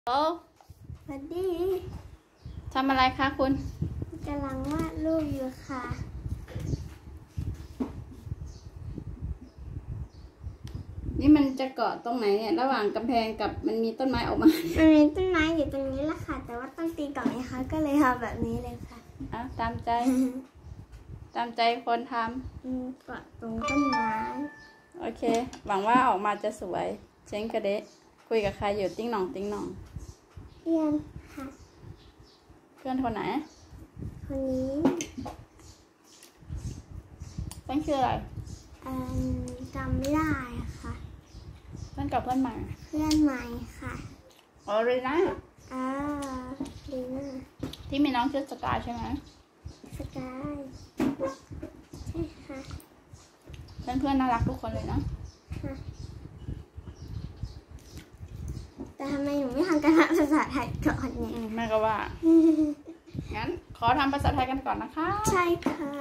โอ้สวัสดีทำอะไรคะคุณกำลังวาดรูปอยู่ค่ะนี่มันจะเกาะตรงไหนเนี่ยระหว่างกำแพงกับมันมีต้นไม้ออกมามันมีต้นไม้อยู่ตรงนี้แหละค่ะแต่ว่าต้องตีก่อนนะคะก็เลยทำแบบนี้เลยค่ะตามใจ ตามใจคนทำเกาะตรงต้นไม้โอเคหวังว่าออกมาจะสวยเช้งกระเดะคุยกับใครอยู่ติ้งหน่องติ้งหน่องเพื่อนค่ะเพื่อนคนไหนคนนี้เพื่อนชื่ออะไรจำไม่ได้ค่ะเพื่อนกับเพื่อนใหม่เพื่อนใหม่ค่ะรีน่าลีน่าที่มีน้องชื่อสกายใช่ไหมสกายใช่ค่ะเพื่อนน่ารักทุกคนเลยนะค่ะแต่ทำไมหนูไม่ทำการภาษาไทยก่อนเนี่ยแม่ก็ว่า งั้นขอทำภาษาไทยกันก่อนนะคะใช่ค่ะ